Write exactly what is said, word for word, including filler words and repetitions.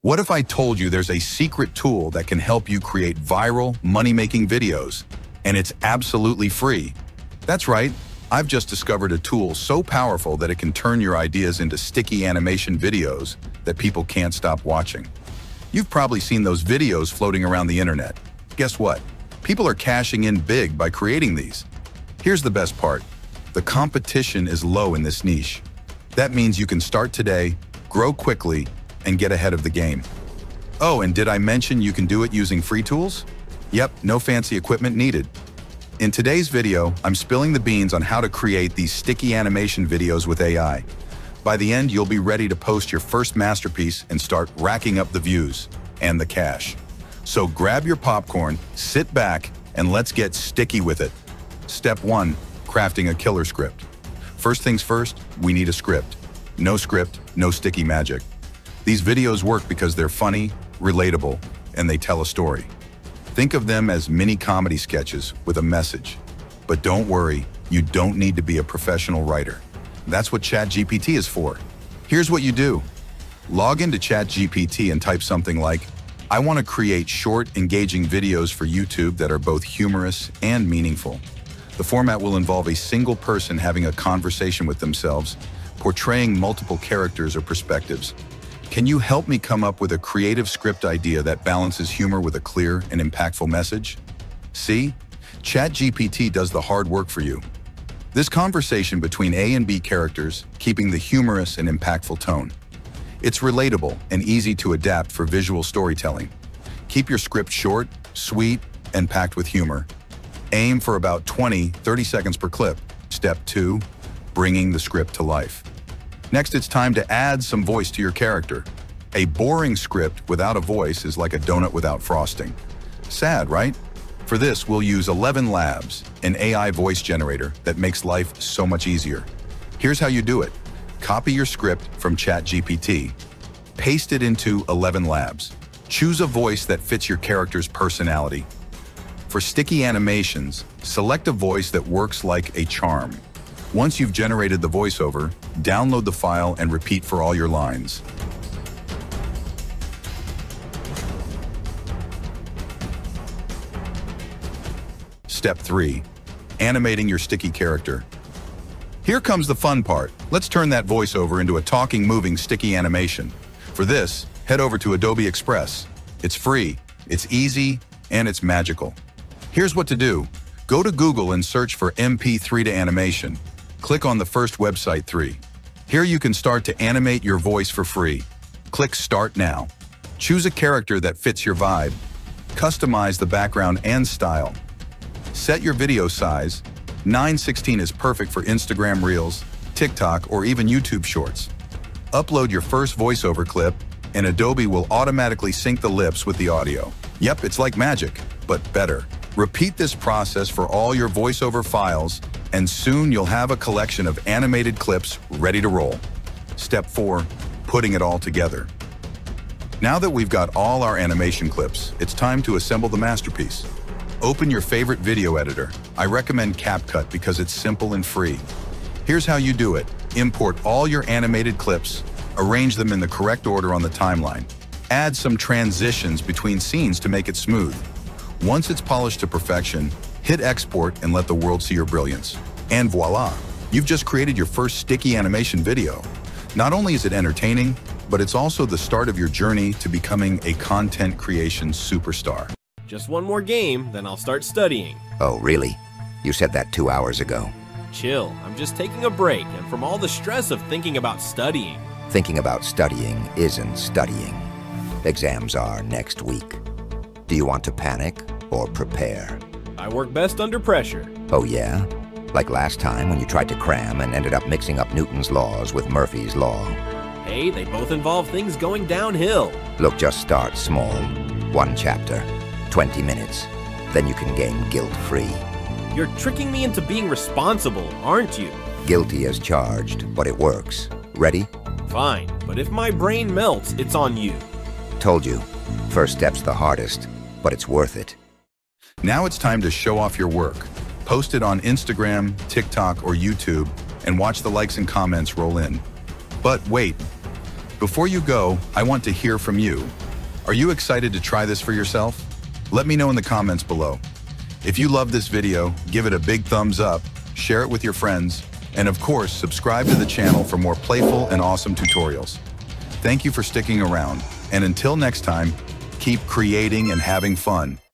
What if I told you there's a secret tool that can help you create viral, money-making videos, and it's absolutely free? That's right, I've just discovered a tool so powerful that it can turn your ideas into sticky animation videos that people can't stop watching. You've probably seen those videos floating around the internet. Guess what? People are cashing in big by creating these. Here's the best part. The competition is low in this niche. That means you can start today, grow quickly, and get ahead of the game. Oh, and did I mention you can do it using free tools? Yep, no fancy equipment needed. In today's video, I'm spilling the beans on how to create these sticky animation videos with A I. By the end, you'll be ready to post your first masterpiece and start racking up the views and the cash. So grab your popcorn, sit back, and let's get sticky with it. Step one, crafting a killer script. First things first, we need a script. No script, no sticky magic. These videos work because they're funny, relatable, and they tell a story. Think of them as mini comedy sketches with a message. But don't worry, you don't need to be a professional writer. That's what ChatGPT is for. Here's what you do. Log into ChatGPT and type something like, I want to create short, engaging videos for YouTube that are both humorous and meaningful. The format will involve a single person having a conversation with themselves, portraying multiple characters or perspectives. Can you help me come up with a creative script idea that balances humor with a clear and impactful message? See? ChatGPT does the hard work for you. This conversation between A and B characters, keeping the humorous and impactful tone. It's relatable and easy to adapt for visual storytelling. Keep your script short, sweet, and packed with humor. Aim for about twenty, thirty seconds per clip. Step two, bringing the script to life. Next, it's time to add some voice to your character. A boring script without a voice is like a donut without frosting. Sad, right? For this, we'll use eleven Labs, an A I voice generator that makes life so much easier. Here's how you do it. Copy your script from ChatGPT. Paste it into eleven Labs. Choose a voice that fits your character's personality. For sticky animations, select a voice that works like a charm. Once you've generated the voiceover, download the file and repeat for all your lines. Step three, animating your sticky character. Here comes the fun part. Let's turn that voiceover into a talking, moving, sticky animation. For this, head over to Adobe Express. It's free, it's easy, and it's magical. Here's what to do. Go to Google and search for M P three to animation. Click on the first website three. Here you can start to animate your voice for free. Click Start Now. Choose a character that fits your vibe. Customize the background and style. Set your video size. nine sixteen is perfect for Instagram Reels, TikTok, or even YouTube Shorts. Upload your first voiceover clip, and Adobe will automatically sync the lips with the audio. Yep, it's like magic, but better. Repeat this process for all your voiceover files, and soon you'll have a collection of animated clips ready to roll. Step four, putting it all together. Now that we've got all our animation clips, it's time to assemble the masterpiece. Open your favorite video editor. I recommend CapCut because it's simple and free. Here's how you do it. Import all your animated clips, arrange them in the correct order on the timeline. Add some transitions between scenes to make it smooth. Once it's polished to perfection, hit export and let the world see your brilliance. And voila, you've just created your first sticky animation video. Not only is it entertaining, but it's also the start of your journey to becoming a content creation superstar. Just one more game, then I'll start studying. Oh, really? You said that two hours ago. Chill, I'm just taking a break and from all the stress of thinking about studying. Thinking about studying isn't studying. Exams are next week. Do you want to panic or prepare? I work best under pressure. Oh yeah? Like last time when you tried to cram and ended up mixing up Newton's laws with Murphy's law. Hey, they both involve things going downhill. Look, just start small. One chapter. twenty minutes. Then you can gain guilt-free. You're tricking me into being responsible, aren't you? Guilty as charged, but it works. Ready? Fine, but if my brain melts, it's on you. Told you. First step's the hardest, but it's worth it. Now it's time to show off your work. Post it on Instagram, TikTok, or YouTube, and watch the likes and comments roll in. But wait, Before you go, I want to hear from you. Are you excited to try this for yourself? Let me know in the comments below. If you love this video, give it a big thumbs up, share it with your friends, and of course, subscribe to the channel for more playful and awesome tutorials. Thank you for sticking around, and until next time, keep creating and having fun.